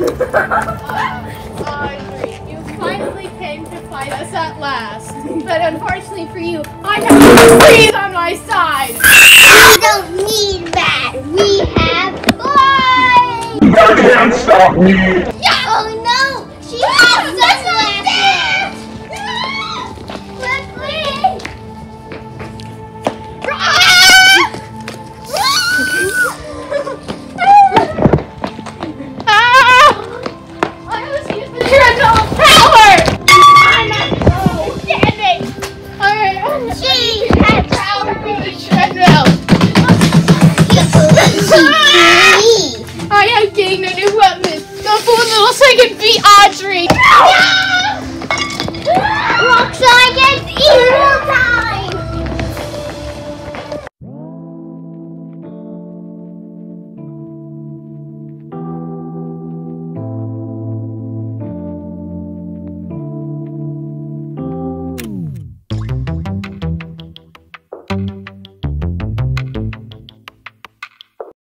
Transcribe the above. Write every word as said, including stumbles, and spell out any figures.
Audrey, you finally came to fight us at last. But unfortunately for you, I have the trees on my side. We don't need that. We have boys. You can't stop me. Yeah. Oh no! She has sunglasses. Quickly! I have gained a new weapon. The fool little second beat Audrey.